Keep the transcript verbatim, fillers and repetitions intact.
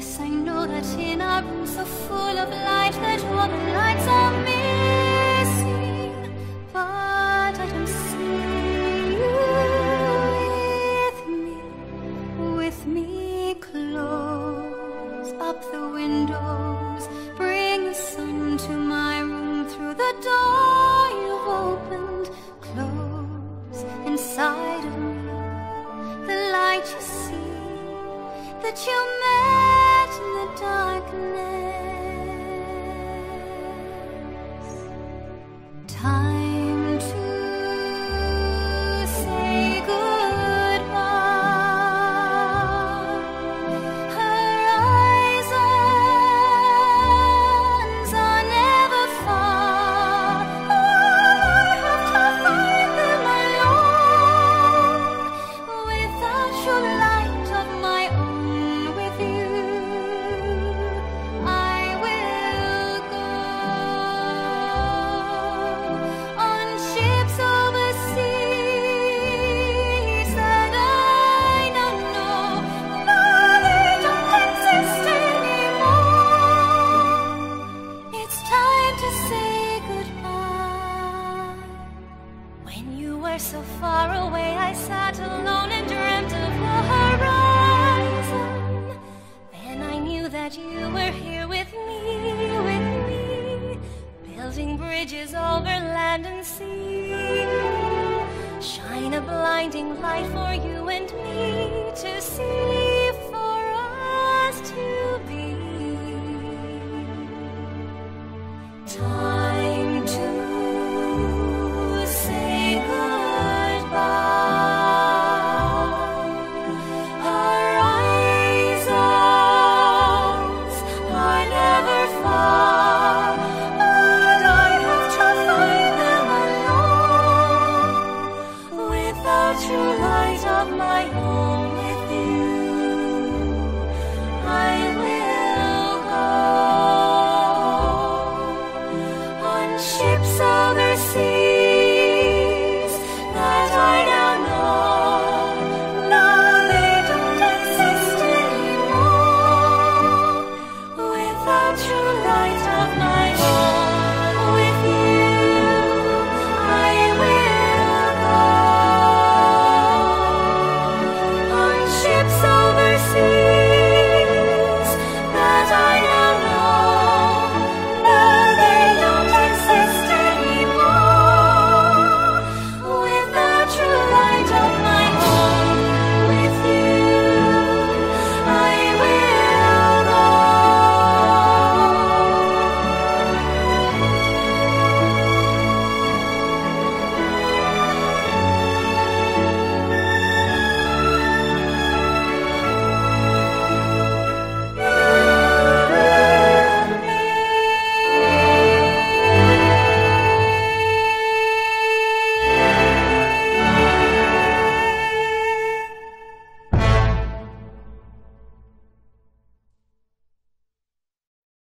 Yes, I know that in our room so full of light that all the lights are missing, but I don't see you with me, with me. Close up the windows, bring the sun to my room through the door you've opened. Close inside of me the light you see, that you met in the darkness. Time to say goodbye. Horizons are never far. Oh, I have to find them alone, without your light of my own. With you I will go on ships overseas that I don't know. No, they don't exist anymore. It's time to say goodbye. When you were so far away, I sat alone and dreamt of the horizon. Then I knew that you were here with me, with me, building bridges over land and sea. Shine a blinding light for you and me to see.